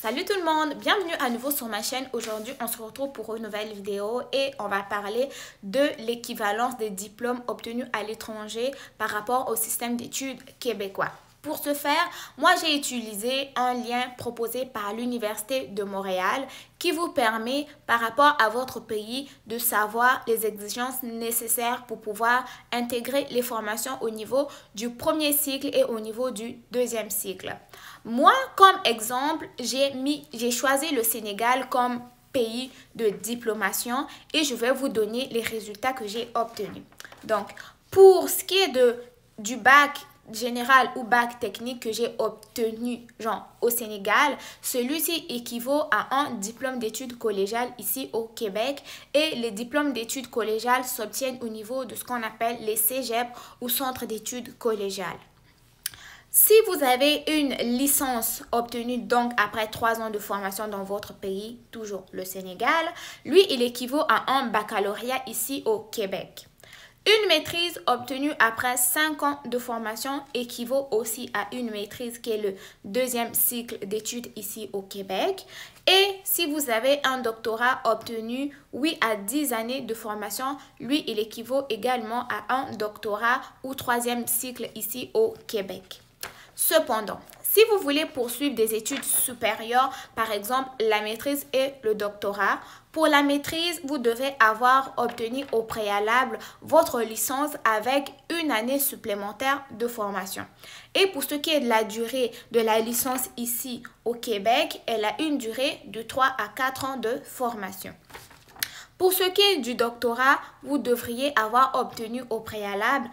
Salut tout le monde, bienvenue à nouveau sur ma chaîne. Aujourd'hui, on se retrouve pour une nouvelle vidéo et on va parler de l'équivalence des diplômes obtenus à l'étranger par rapport au système d'études québécois. Pour ce faire, moi j'ai utilisé un lien proposé par l'Université de Montréal qui vous permet par rapport à votre pays de savoir les exigences nécessaires pour pouvoir intégrer les formations au niveau du premier cycle et au niveau du deuxième cycle. Moi, comme exemple, j'ai choisi le Sénégal comme pays de diplomation et je vais vous donner les résultats que j'ai obtenus. Donc, pour ce qui est du bac général ou bac technique que j'ai obtenu au Sénégal, celui-ci équivaut à un diplôme d'études collégiales ici au Québec et les diplômes d'études collégiales s'obtiennent au niveau de ce qu'on appelle les cégep ou centres d'études collégiales. Si vous avez une licence obtenue donc après 3 ans de formation dans votre pays, toujours le Sénégal, lui il équivaut à un baccalauréat ici au Québec. Une maîtrise obtenue après 5 ans de formation équivaut aussi à une maîtrise qui est le deuxième cycle d'études ici au Québec. Et si vous avez un doctorat obtenu, oui, à 10 années de formation, lui, il équivaut également à un doctorat ou troisième cycle ici au Québec. Cependant, si vous voulez poursuivre des études supérieures, par exemple la maîtrise et le doctorat, pour la maîtrise, vous devez avoir obtenu au préalable votre licence avec une année supplémentaire de formation. Et pour ce qui est de la durée de la licence ici au Québec, elle a une durée de 3 à 4 ans de formation. Pour ce qui est du doctorat, vous devriez avoir obtenu au préalable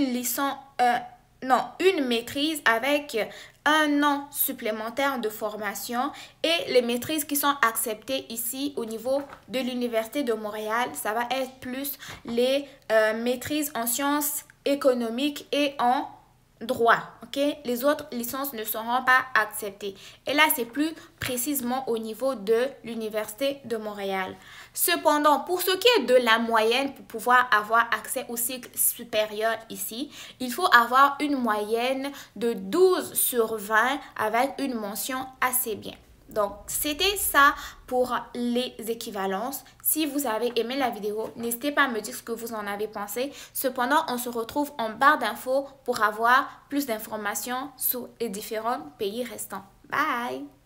une maîtrise avec 1 an supplémentaire de formation et les maîtrises qui sont acceptées ici au niveau de l'Université de Montréal, ça va être plus les maîtrises en sciences économiques et en droit, ok? Les autres licences ne seront pas acceptées. Et là, c'est plus précisément au niveau de l'Université de Montréal. Cependant, pour ce qui est de la moyenne, pour pouvoir avoir accès au cycle supérieur ici, il faut avoir une moyenne de 12 sur 20 avec une mention assez bien. Donc, c'était ça pour les équivalences. Si vous avez aimé la vidéo, n'hésitez pas à me dire ce que vous en avez pensé. Cependant, on se retrouve en barre d'infos pour avoir plus d'informations sur les différents pays restants. Bye!